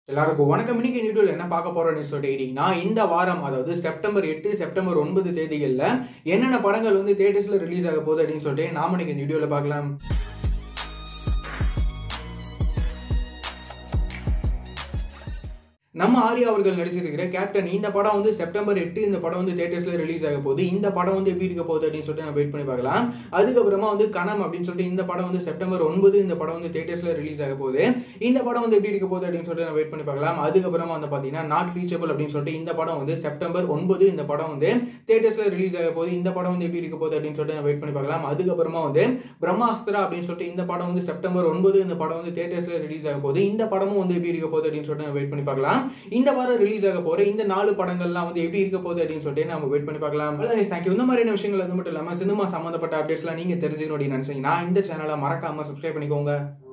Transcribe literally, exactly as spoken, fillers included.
எல்லாருக்கும் வணக்கம். இன்னைக்கு வீடியோல என்ன பார்க்க போறோம்னு சொல்லிட்டீங்கன்னா, இந்த வாரம் அதாவது செப்டம்பர் எட்டு செப்டம்பர் ஒன்பது தேதிகள்ல என்னென்ன படங்கள் வந்து தியேட்டர்ஸ்ல ரிலீஸ் ஆக போகுது அப்படின்னு சொல்லிட்டு நாம இன்னைக்கு இந்த வீடியோல பார்க்கலாம். நம்ம ஆர்யா அவர்கள் நடிச்சிருக்கிற கேப்டன் இந்த படம் வந்து செப்டம்பர் எட்டு இந்த படம் வந்து தியேட்டர்ஸ்ல ரிலீஸ் ஆக போகுது. இந்த படம் வந்து எப்படி இருக்க போகுது அப்படின்னு சொல்லிட்டு நம்ம வெயிட் பண்ணி பார்க்கலாம். அதுக்கப்புறமா வந்து கணம் அப்படின்னு சொல்லிட்டு இந்த படம் வந்து செப்டம்பர் ஒன்பது இந்த படம் வந்து தியேட்டர்ஸ்ல ரிலீஸ் ஆக போகுது. இந்த படம் வந்து எப்படி இருக்க போகுது அப்படின்னு சொல்லிட்டு நம்ம வெயிட் பண்ணி பார்க்கலாம். அதுக்கப்புறமா வந்து பாத்தீங்கன்னா நாட் ரீச்சபிள் அப்படின்னு சொல்லிட்டு இந்த படம் வந்து செப்டம்பர் ஒன்பது இந்த படம் வந்து தியேட்டர்ஸ்ல ரிலீஸ் ஆக போகுது. இந்த படம் வந்து எப்படி இருக்க போகுது அப்படின்னு சொல்லிட்டு நம்ம வெயிட் பண்ணி பார்க்கலாம். அதுக்கப்புறமா வந்து பிரம்மாஸ்திரா அப்படின்னு சொல்லிட்டு இந்த படம் வந்து செப்டம்பர் ஒன்பது இந்த படம் வந்து தியேட்டர்ஸ்ல ரிலீஸ் ஆக போகுது. இந்த படமும் வந்து எப்படி இருக்க போகுது அப்படின்னு சொல்லிட்டு நம்ம வெயிட் பண்ணி பார்க்கலாம். இந்த வாரம் ரிலீஸ் ஆக போற இந்த நாலு படங்கள்லாம் வந்து எப்படி இருக்க போகுது அப்படின்னு சொல்லிட்டு நம்ம வெயிட் பண்ணி பார்க்கலாம். தேங்க்யூ. இந்த மாதிரியான விஷயங்கள் அது மட்டும் இல்லாம சினிமா சம்பந்தப்பட்ட அப்டேட்ஸ்லாம் நீங்க தெரிஞ்சுக்கணும் அப்படின்னு நினைச்சீங்கன்னா இந்த சேனலை மறக்காம சப்ஸ்கிரைப் பண்ணிக்கோங்க.